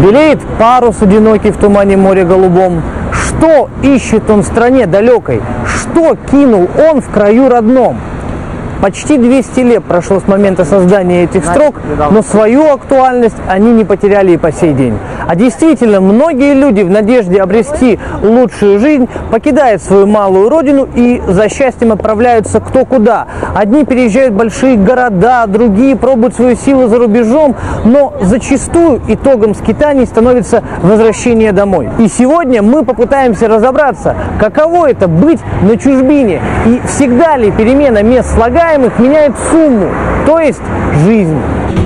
Белеет парус одинокий в тумане моря голубом. Что ищет он в стране далекой? Что кинул он в краю родном? Почти 200 лет прошло с момента создания этих строк, но свою актуальность они не потеряли и по сей день. А действительно, многие люди в надежде обрести лучшую жизнь покидают свою малую родину и за счастьем отправляются кто куда. Одни переезжают в большие города, другие пробуют свою силу за рубежом, но зачастую итогом скитаний становится возвращение домой. И сегодня мы попытаемся разобраться, каково это быть на чужбине и всегда ли перемена мест слагаемых меняет сумму, то есть жизнь.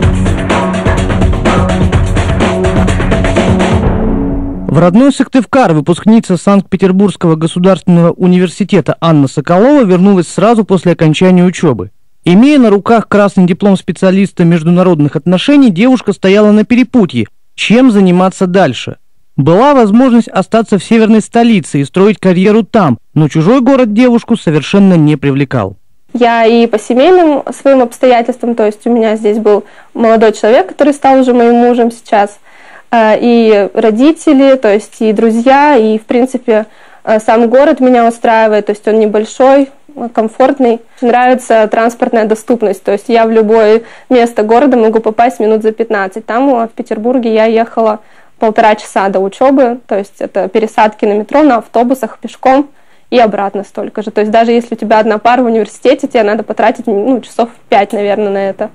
В родной Сыктывкар выпускница Санкт-Петербургского государственного университета Анна Соколова вернулась сразу после окончания учебы. Имея на руках красный диплом специалиста международных отношений, девушка стояла на перепутье, чем заниматься дальше. Была возможность остаться в северной столице и строить карьеру там, но чужой город девушку совершенно не привлекал. Я и по семейным своим обстоятельствам, то есть у меня здесь был молодой человек, который стал уже моим мужем сейчас, и родители, то есть и друзья, и в принципе сам город меня устраивает, то есть он небольшой, комфортный. Нравится транспортная доступность, то есть я в любое место города могу попасть минут за 15. Там в Петербурге я ехала 1,5 часа до учебы, то есть это пересадки на метро, на автобусах, пешком. И обратно столько же. То есть даже если у тебя одна пара в университете, тебе надо потратить часов 5, наверное, на это.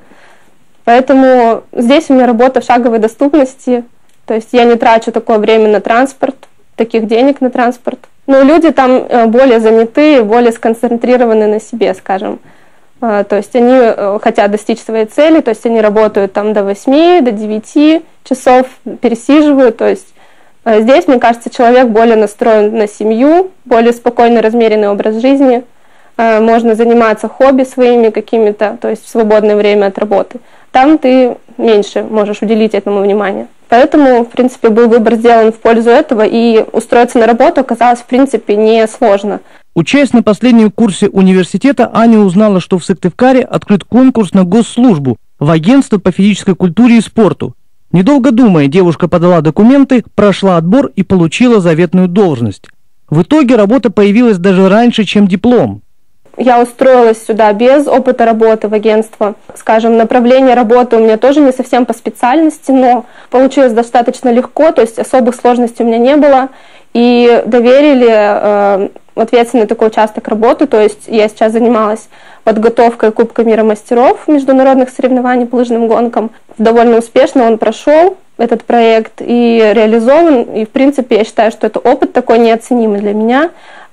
Поэтому здесь у меня работа в шаговой доступности. То есть я не трачу такое время на транспорт, таких денег на транспорт. Но люди там более заняты, более сконцентрированы на себе, скажем. То есть они хотят достичь своей цели, то есть они работают там до 8, до 9 часов, пересиживают, то есть здесь, мне кажется, человек более настроен на семью, более спокойный, размеренный образ жизни. Можно заниматься хобби своими какими-то, то есть в свободное время от работы. Там ты меньше можешь уделить этому внимания. Поэтому, в принципе, был выбор сделан в пользу этого, и устроиться на работу оказалось, в принципе, не сложно. Учась на последнем курсе университета, Аня узнала, что в Сыктывкаре открыт конкурс на госслужбу в агентство по физической культуре и спорту. Недолго думая, девушка подала документы, прошла отбор и получила заветную должность. В итоге работа появилась даже раньше, чем диплом. Я устроилась сюда без опыта работы в агентство. Скажем, направление работы у меня тоже не совсем по специальности, но получилось достаточно легко, то есть особых сложностей у меня не было. И доверили ответственный такой участок работы, то есть я сейчас занималась подготовкой Кубка мира мастеров международных соревнований по лыжным гонкам. Довольно успешно он прошел, этот проект, и реализован. И, в принципе, я считаю, что это опыт такой неоценимый для меня.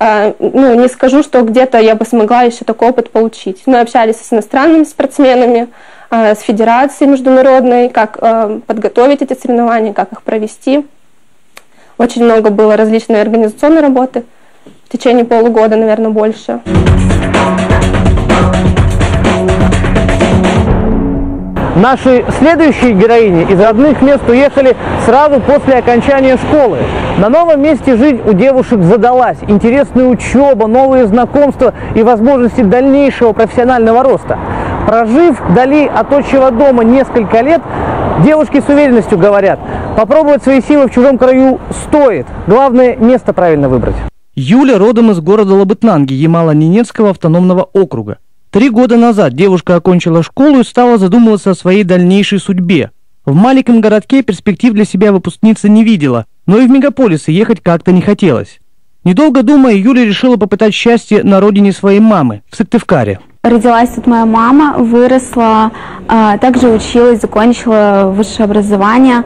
Не скажу, что где-то я бы смогла еще такой опыт получить. Мы общались с иностранными спортсменами, с федерацией международной, как подготовить эти соревнования, как их провести. Очень много было различной организационной работы. В течение полугода, наверное, больше. Наши следующие героини из родных мест уехали сразу после окончания школы. На новом месте жизнь у девушек задалась. Интересная учеба, новые знакомства и возможности дальнейшего профессионального роста. Прожив вдали от отчего дома несколько лет, девушки с уверенностью говорят, попробовать свои силы в чужом краю стоит. Главное, место правильно выбрать. Юля родом из города Лабытнанги Ямало-Ненецкого автономного округа. 3 года назад девушка окончила школу и стала задумываться о своей дальнейшей судьбе. В маленьком городке перспектив для себя выпускница не видела, но и в мегаполисы ехать как-то не хотелось. Недолго думая, Юля решила попытать счастье на родине своей мамы, в Сыктывкаре. Родилась тут моя мама, выросла, также училась, закончила высшее образование.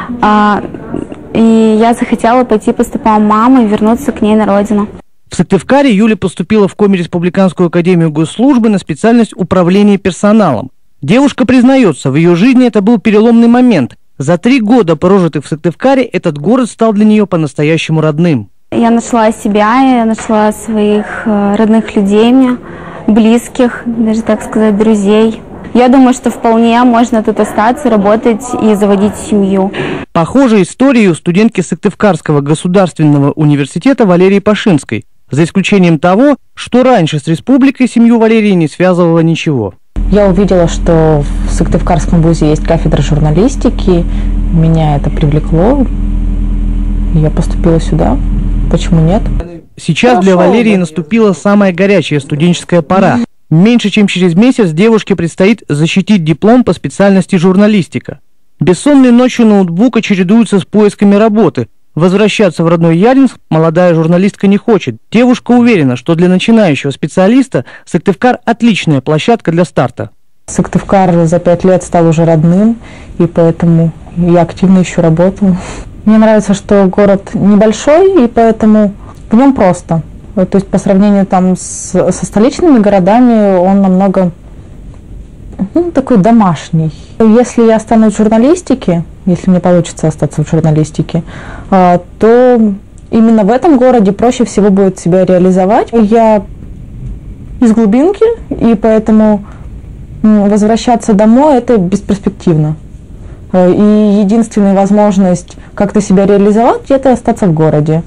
И я захотела пойти по стопам мамы и вернуться к ней на родину. В Сыктывкаре Юля поступила в Коми-Республиканскую академию госслужбы на специальность управления персоналом. Девушка признается, в ее жизни это был переломный момент. За 3 года, прожитых в Сыктывкаре, этот город стал для нее по-настоящему родным. Я нашла себя, я нашла своих родных людей, мне, близких, даже, так сказать, друзей. Я думаю, что вполне можно тут остаться, работать и заводить семью. Похожая история у студентки Сыктывкарского государственного университета Валерии Пашинской. За исключением того, что раньше с республикой семью Валерии не связывало ничего. Я увидела, что в Сыктывкарском вузе есть кафедра журналистики. Меня это привлекло. Я поступила сюда. Почему нет? Сейчас для Валерии наступила самая горячая студенческая пора. Меньше чем через месяц девушке предстоит защитить диплом по специальности журналистика. Бессонные ночи ноутбука чередуются с поисками работы. Возвращаться в родной Ялинск молодая журналистка не хочет. Девушка уверена, что для начинающего специалиста Сыктывкар – отличная площадка для старта. Сыктывкар за 5 лет стал уже родным, и поэтому я активно ищу работу. Мне нравится, что город небольшой, и поэтому в нем просто. То есть по сравнению там со столичными городами он намного такой домашний. Если я останусь в журналистике, если мне получится остаться в журналистике, то именно в этом городе проще всего будет себя реализовать. Я из глубинки, и поэтому возвращаться домой – это бесперспективно. И единственная возможность как-то себя реализовать – это остаться в городе.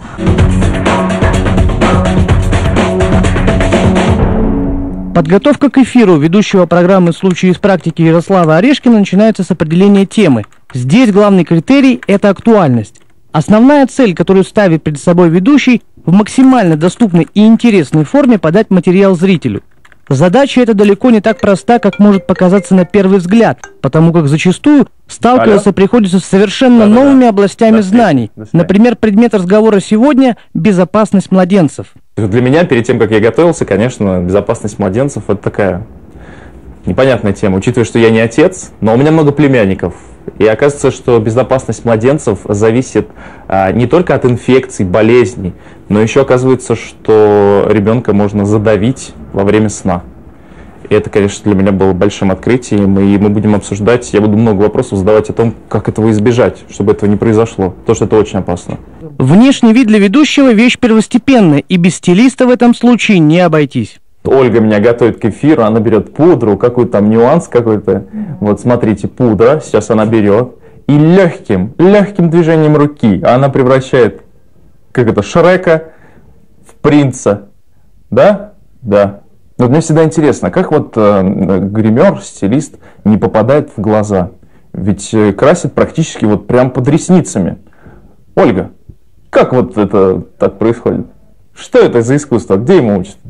Подготовка к эфиру ведущего программы «Случаи из практики» Ярослава Орешкина начинается с определения темы. Здесь главный критерий – это актуальность. Основная цель, которую ставит перед собой ведущий – в максимально доступной и интересной форме подать материал зрителю. Задача эта далеко не так проста, как может показаться на первый взгляд, потому как зачастую сталкиваться приходится с совершенно новыми областями знаний. Например, предмет разговора сегодня – безопасность младенцев. Для меня, перед тем, как я готовился, конечно, безопасность младенцев – это такая непонятная тема, учитывая, что я не отец, но у меня много племянников. И оказывается, что безопасность младенцев зависит не только от инфекций, болезней, но еще оказывается, что ребенка можно задавить во время сна. И это, конечно, для меня было большим открытием, и мы будем обсуждать, я буду много вопросов задавать о том, как этого избежать, чтобы этого не произошло, потому что это очень опасно. Внешний вид для ведущего – вещь первостепенная, и без стилиста в этом случае не обойтись. Ольга меня готовит к эфиру, она берет пудру, какой-то там нюанс какой-то. Вот смотрите, пудра, сейчас она берет, и легким движением руки она превращает, Шрека в принца. Да? Да. Но мне всегда интересно, как вот гример, стилист не попадает в глаза? Ведь красит практически вот прям под ресницами. Ольга, как вот это так происходит? Что это за искусство? Где ему учат?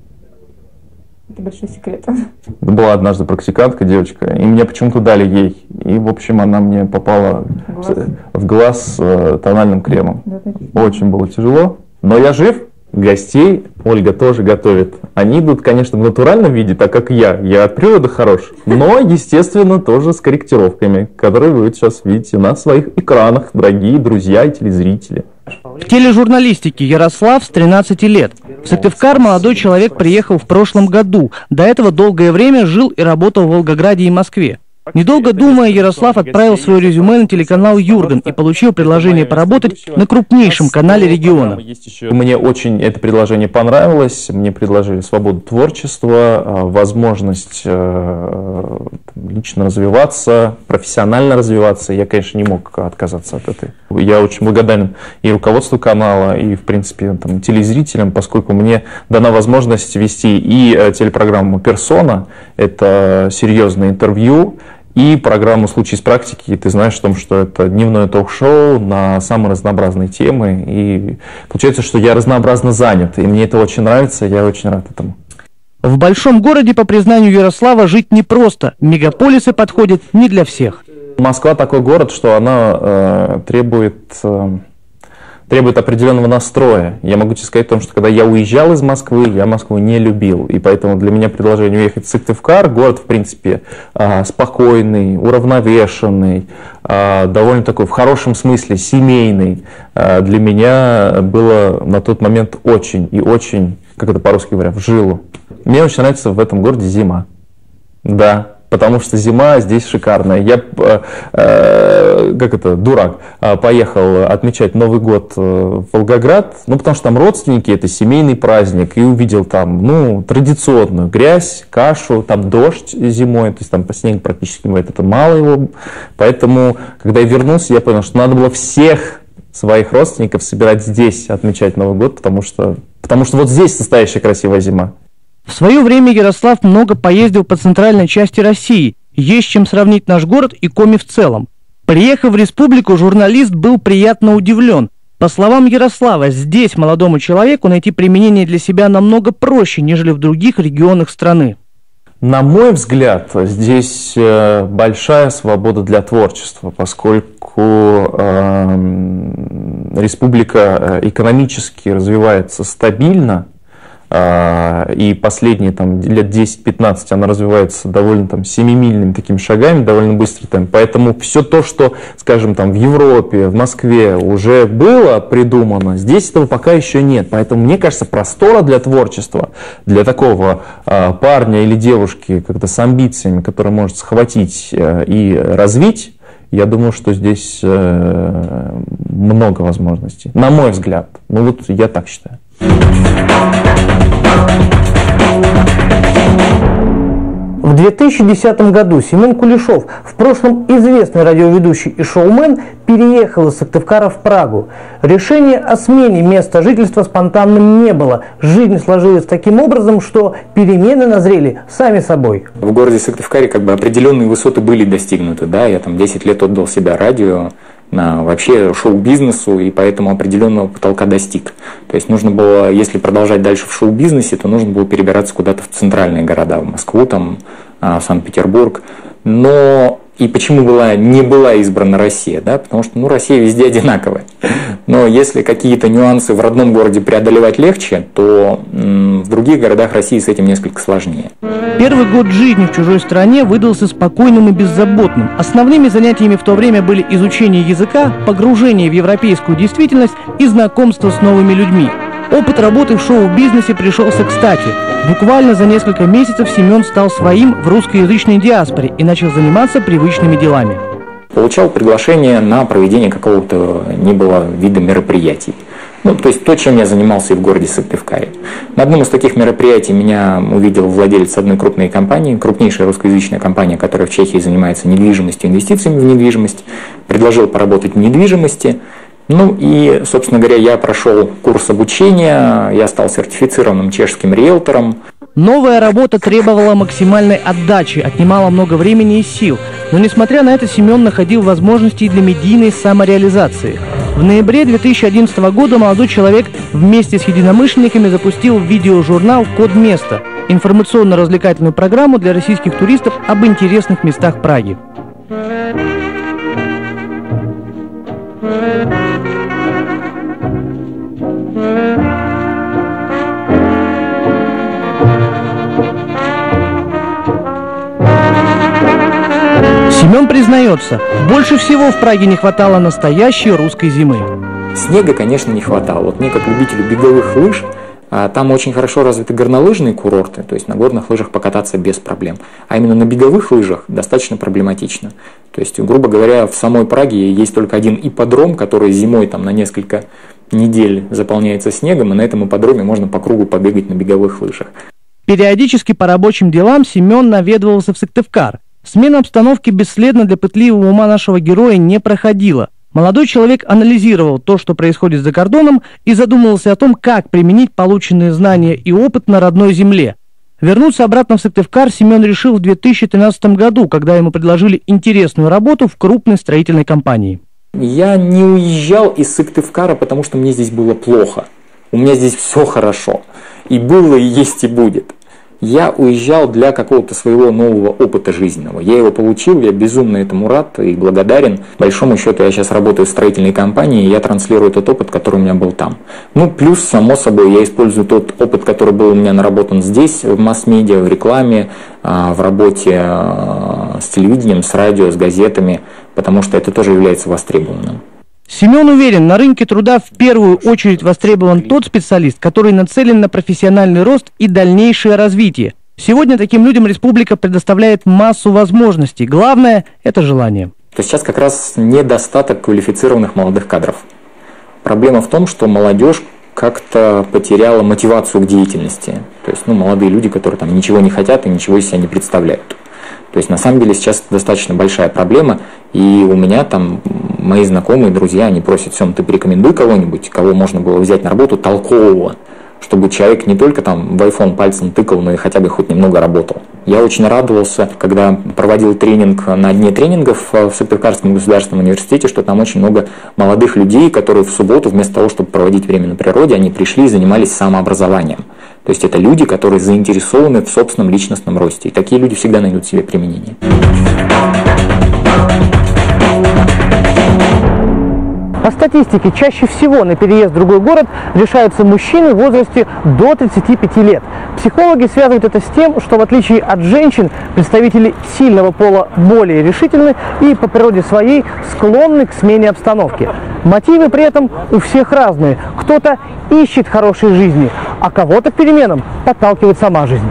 Это большой секрет. Была однажды практикантка, девочка, и мне почему-то дали ей. И, в общем, она мне попала в глаз тональным кремом. Очень было тяжело, но я жив. Гостей Ольга тоже готовит. Они идут, конечно, в натуральном виде, так как я. Я от природы хорош. Но, естественно, тоже с корректировками, которые вы сейчас видите на своих экранах, дорогие друзья и телезрители. В тележурналистике Ярослав с 13 лет. В Сыктывкар молодой человек приехал в прошлом году. До этого долгое время жил и работал в Волгограде и Москве. Недолго думая, Ярослав отправил свое резюме на телеканал «Юрган» и получил предложение поработать на крупнейшем канале региона. Мне очень это предложение понравилось. Мне предложили свободу творчества, возможность лично развиваться, профессионально развиваться. Я, конечно, не мог отказаться от этой. Я очень благодарен и руководству канала, и, в принципе, телезрителям, поскольку мне дана возможность вести и телепрограмму «Персона», это серьезное интервью, и программу «Случаи из практики». И ты знаешь о том, что это дневное ток-шоу на самые разнообразные темы. И получается, что я разнообразно занят. И мне это очень нравится, я очень рад этому. В большом городе, по признанию Ярослава, жить непросто. Мегаполисы подходят не для всех. Москва такой город, что она требует определенного настроя. Я могу тебе сказать о том, что когда я уезжал из Москвы, я Москву не любил. И поэтому для меня предложение уехать в Сыктывкар, город, в принципе, спокойный, уравновешенный, довольно такой, в хорошем смысле, семейный, для меня было на тот момент очень и очень, как это по-русски говоря, в жилу. Мне очень нравится в этом городе зима. Да. Потому что зима здесь шикарная. Я, дурак, поехал отмечать Новый год в Волгоград, потому что там родственники, это семейный праздник, и увидел там, традиционную грязь, кашу, там дождь зимой, то есть там снег практически бывает, это мало его. Поэтому, когда я вернулся, я понял, что надо было всех своих родственников собирать здесь, отмечать Новый год, потому что вот здесь настоящая красивая зима. В свое время Ярослав много поездил по центральной части России. Есть чем сравнить наш город и Коми в целом. Приехав в республику, журналист был приятно удивлен. По словам Ярослава, здесь молодому человеку найти применение для себя намного проще, нежели в других регионах страны. На мой взгляд, здесь большая свобода для творчества, поскольку республика экономически развивается стабильно, и последние лет 10-15 она развивается довольно семимильными такими шагами, довольно быстро. Поэтому все то, что, скажем, в Европе, в Москве уже было придумано, здесь этого пока еще нет. Поэтому, мне кажется, простора для творчества, для такого парня или девушки как-то с амбициями, который может схватить и развить, я думаю, что здесь много возможностей. На мой взгляд. Я так считаю. В 2010 году Семен Кулешов, в прошлом известный радиоведущий и шоумен, переехал из Сыктывкара в Прагу. Решения о смене места жительства спонтанным не было. Жизнь сложилась таким образом, что перемены назрели сами собой. В городе Сыктывкаре определенные высоты были достигнуты. Да? Я 10 лет отдал себя радио, на вообще шоу-бизнесу, и поэтому определенного потолка достиг. То есть нужно было, если продолжать дальше в шоу-бизнесе, то нужно было перебираться куда-то в центральные города, в Москву, в Санкт-Петербург. Но и почему не была избрана Россия? Да? Потому что Россия везде одинаковая. Но если какие-то нюансы в родном городе преодолевать легче, то в других городах России с этим несколько сложнее. Первый год жизни в чужой стране выдался спокойным и беззаботным. Основными занятиями в то время были изучение языка, погружение в европейскую действительность и знакомство с новыми людьми. Опыт работы в шоу-бизнесе пришелся кстати. Буквально за несколько месяцев Семен стал своим в русскоязычной диаспоре и начал заниматься привычными делами. Получал приглашение на проведение какого-то вида мероприятий. То есть то, чем я занимался и в городе Сыктывкаре. На одном из таких мероприятий меня увидел владелец одной крупной компании, крупнейшая русскоязычная компания, которая в Чехии занимается недвижимостью, инвестициями в недвижимость. Предложил поработать в недвижимости. И, собственно говоря, я прошел курс обучения, я стал сертифицированным чешским риэлтором. Новая работа требовала максимальной отдачи, отнимала много времени и сил. Но, несмотря на это, Семен находил возможности для медийной самореализации. В ноябре 2011 года молодой человек вместе с единомышленниками запустил видеожурнал «Код места» – информационно-развлекательную программу для российских туристов об интересных местах Праги. Семен признается, больше всего в Праге не хватало настоящей русской зимы. Снега, конечно, не хватало. Мне, как любителю беговых лыж, там очень хорошо развиты горнолыжные курорты, то есть на горных лыжах покататься без проблем. А именно на беговых лыжах достаточно проблематично. То есть, грубо говоря, в самой Праге есть только один ипподром, который зимой на несколько недель заполняется снегом, и на этом ипподроме можно по кругу побегать на беговых лыжах. Периодически по рабочим делам Семен наведывался в Сыктывкар. Смена обстановки бесследно для пытливого ума нашего героя не проходила. Молодой человек анализировал то, что происходит за кордоном, и задумывался о том, как применить полученные знания и опыт на родной земле. Вернуться обратно в Сыктывкар Семен решил в 2013 году, когда ему предложили интересную работу в крупной строительной компании. Я не уезжал из Сыктывкара, потому что мне здесь было плохо. У меня здесь все хорошо. И было, и есть, и будет. Я уезжал для какого-то своего нового опыта жизненного. Я его получил, я безумно этому рад и благодарен. По большому счету, я сейчас работаю в строительной компании, и я транслирую тот опыт, который у меня был там. Плюс, само собой, я использую тот опыт, который был у меня наработан здесь, в масс-медиа, в рекламе, в работе с телевидением, с радио, с газетами, потому что это тоже является востребованным. Семен уверен, на рынке труда в первую очередь востребован тот специалист, который нацелен на профессиональный рост и дальнейшее развитие. Сегодня таким людям республика предоставляет массу возможностей. Главное – это желание. Сейчас как раз недостаток квалифицированных молодых кадров. Проблема в том, что молодежь как-то потеряла мотивацию к деятельности. То есть молодые люди, которые ничего не хотят и ничего из себя не представляют. То есть на самом деле сейчас это достаточно большая проблема, и у меня мои знакомые, друзья, они просят: Сем, ты порекомендуй кого-нибудь, кого можно было взять на работу толкового. чтобы человек не только там в iPhone пальцем тыкал, но и хотя бы хоть немного работал. Я очень радовался, когда проводил тренинг на дне тренингов в Сыктывкарском государственном университете, что там очень много молодых людей, которые в субботу вместо того, чтобы проводить время на природе, они пришли и занимались самообразованием. То есть это люди, которые заинтересованы в собственном личностном росте. И такие люди всегда найдут себе применение. По статистике, чаще всего на переезд в другой город решаются мужчины в возрасте до 35 лет. Психологи связывают это с тем, что в отличие от женщин, представители сильного пола более решительны и по природе своей склонны к смене обстановки. Мотивы при этом у всех разные. Кто-то ищет хорошей жизни, а кого-то к переменам подталкивает сама жизнь.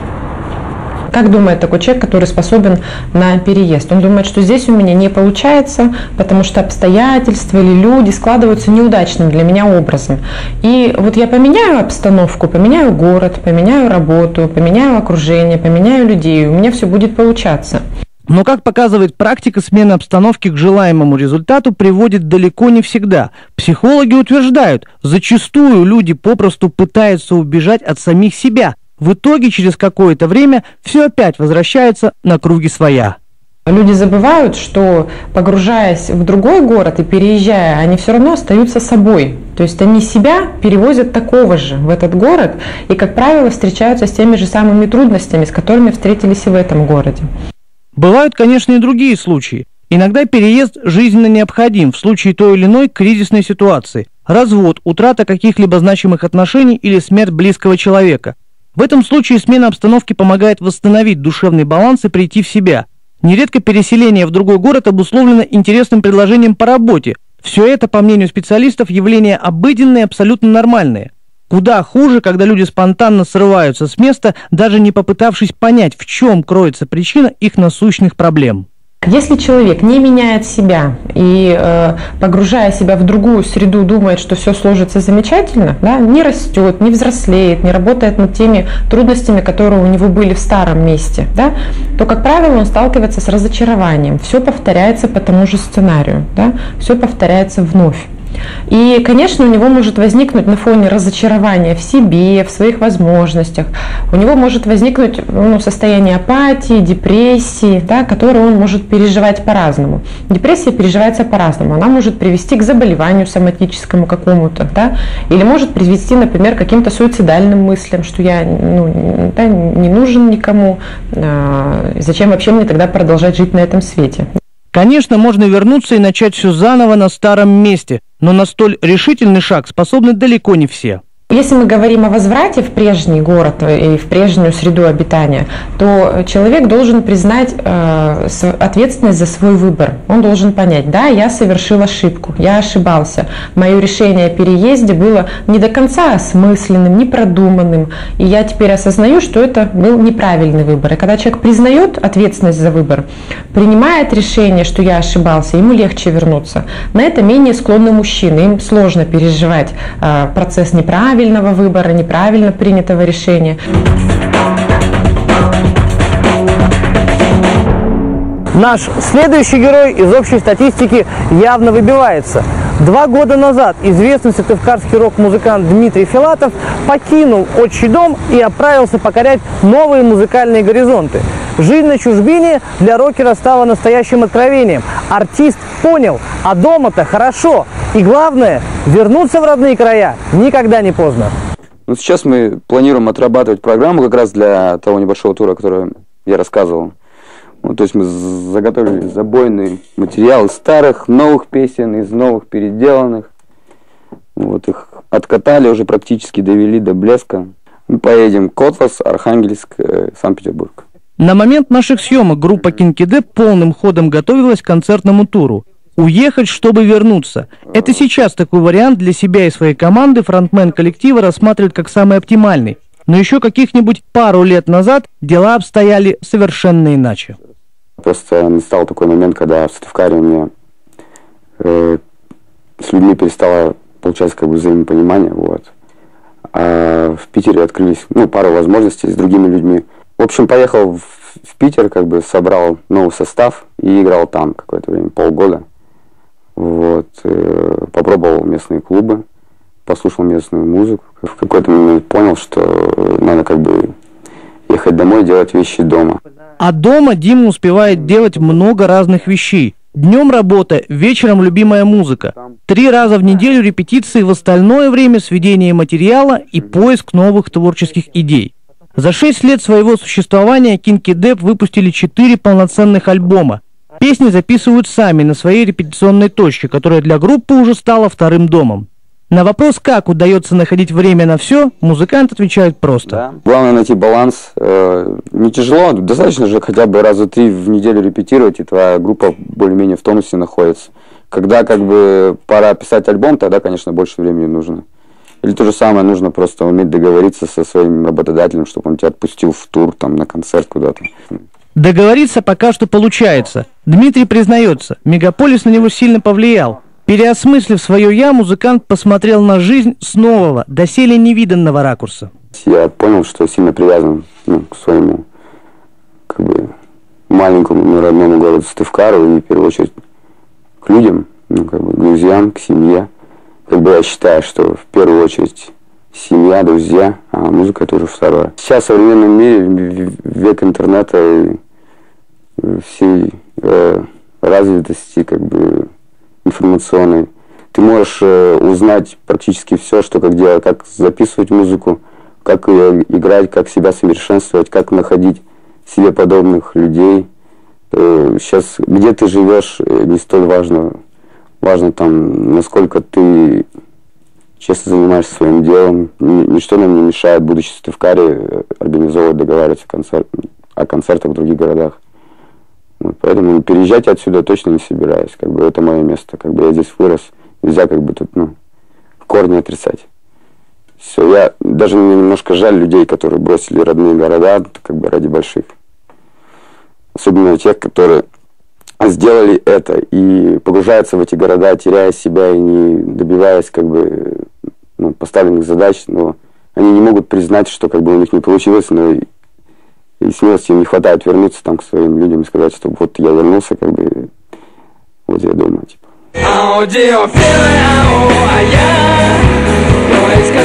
Как думает такой человек, который способен на переезд? Он думает, что здесь у меня не получается, потому что обстоятельства или люди складываются неудачным для меня образом. И вот я поменяю обстановку, поменяю город, поменяю работу, поменяю окружение, поменяю людей, и у меня все будет получаться. Но, как показывает практика, смена обстановки к желаемому результату приводит далеко не всегда. Психологи утверждают, зачастую люди попросту пытаются убежать от самих себя. В итоге, через какое-то время, все опять возвращается на круги своя. Люди забывают, что, погружаясь в другой город и переезжая, они все равно остаются собой. То есть они себя перевозят такого же в этот город и, как правило, встречаются с теми же самыми трудностями, с которыми встретились и в этом городе. Бывают, конечно, и другие случаи. Иногда переезд жизненно необходим в случае той или иной кризисной ситуации. Развод, утрата каких-либо значимых отношений или смерть близкого человека. В этом случае смена обстановки помогает восстановить душевный баланс и прийти в себя. Нередко переселение в другой город обусловлено интересным предложением по работе. Все это, по мнению специалистов, явления обыденные и абсолютно нормальные. Куда хуже, когда люди спонтанно срываются с места, даже не попытавшись понять, в чем кроется причина их насущных проблем. Если человек не меняет себя и, погружая себя в другую среду, думает, что все сложится замечательно, да, не растет, не взрослеет, не работает над теми трудностями, которые у него были в старом месте, да, то, как правило, он сталкивается с разочарованием. Все повторяется по тому же сценарию, да, все повторяется вновь. И, конечно, у него может возникнуть на фоне разочарования в себе, в своих возможностях, у него может возникнуть состояние апатии, депрессии, да, которое он может переживать по-разному. Депрессия переживается по-разному. Она может привести к заболеванию соматическому какому-то, да, или может привести, например, к каким-то суицидальным мыслям, что я не нужен никому, зачем вообще мне тогда продолжать жить на этом свете. Конечно, можно вернуться и начать все заново на старом месте, но на столь решительный шаг способны далеко не все. Если мы говорим о возврате в прежний город и в прежнюю среду обитания, то человек должен признать ответственность за свой выбор. Он должен понять, да, я совершил ошибку, я ошибался. Мое решение о переезде было не до конца осмысленным, непродуманным, и я теперь осознаю, что это был неправильный выбор. И когда человек признает ответственность за выбор, принимает решение, что я ошибался, ему легче вернуться. На это менее склонны мужчины, им сложно переживать процесс неправильного выбора, неправильно принятого решения. Наш следующий герой из общей статистики явно выбивается. 2 года назад известный сыктывкарский рок-музыкант Дмитрий Филатов покинул отчий дом и отправился покорять новые музыкальные горизонты. Жизнь на чужбине для рокера стала настоящим откровением. Артист понял, а дома-то хорошо. И главное, вернуться в родные края никогда не поздно. Ну, сейчас мы планируем отрабатывать программу как раз для того небольшого тура, который я рассказывал. То есть мы заготовили забойный материал из старых, новых песен, из новых переделанных. Их откатали, уже практически довели до блеска. Мы поедем Котлас, Архангельск, Санкт-Петербург. На момент наших съемок группа Кинкиде полным ходом готовилась к концертному туру. Уехать, чтобы вернуться. Это сейчас такой вариант для себя и своей команды фронтмен коллектива рассматривает как самый оптимальный. Но еще каких-нибудь пару лет назад дела обстояли совершенно иначе. Просто настал такой момент, когда в Сыктывкаре у меня с людьми перестало получаться взаимопонимание. А в Питере открылись пару возможностей с другими людьми. В общем, поехал в Питер, собрал новый состав и играл там какое-то время, полгода. Попробовал местные клубы, послушал местную музыку. В какой-то момент понял, что надо как бы ехать домой, делать вещи дома. А дома Дима успевает делать много разных вещей. Днем работа, вечером любимая музыка. 3 раза в неделю репетиции, в остальное время сведение материала и поиск новых творческих идей. За 6 лет своего существования Kinky Dep выпустили 4 полноценных альбома. Песни записывают сами на своей репетиционной точке, которая для группы уже стала вторым домом. На вопрос, как удается находить время на все, музыкант отвечает просто. Да. Главное найти баланс. Не тяжело, достаточно же хотя бы раза 3 в неделю репетировать, и твоя группа более-менее в тонусе находится. Когда как бы пора писать альбом, тогда, конечно, больше времени нужно. Или то же самое, нужно просто уметь договориться со своим работодателем, чтобы он тебя отпустил в тур, там, на концерт куда-то. Договориться пока что получается. Дмитрий признается, Мегаполис на него сильно повлиял. Переосмыслив свое «я», музыкант посмотрел на жизнь с нового, доселе невиданного ракурса. Я понял, что я сильно привязан к своему как бы маленькому родному городу Сыктывкару и в первую очередь к людям, как бы к друзьям, к семье. Как бы я считаю, что в первую очередь семья, друзья, а музыка это уже второе. Сейчас в современном мире, век интернета и всей развитости как бы информационной, ты можешь узнать практически все, что как делать, как записывать музыку, как ее играть, как себя совершенствовать, как находить себе подобных людей. Сейчас где ты живешь, не столь важно. Важно там, насколько ты честно занимаешься своим делом. Ничто нам не мешает, будучи в Сыктывкаре, организовывать, договариваться о концертах в других городах. Вот, поэтому переезжать отсюда точно не собираюсь. Как бы это мое место. Как бы я здесь вырос. Нельзя как бы тут, в корне отрицать. Все, я даже мне немножко жаль людей, которые бросили родные города, как бы ради больших. Особенно тех, которые сделали это и погружаются в эти города, теряя себя и не добиваясь как бы поставленных задач, но они не могут признать, что как бы у них не получилось, но и смелости им не хватает вернуться там к своим людям и сказать, что вот я вернулся, как бы вот я дома, типа.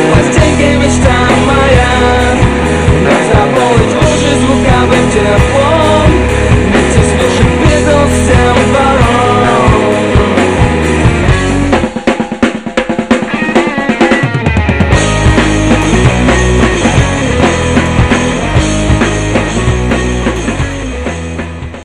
Заполнить уши звуками тепло.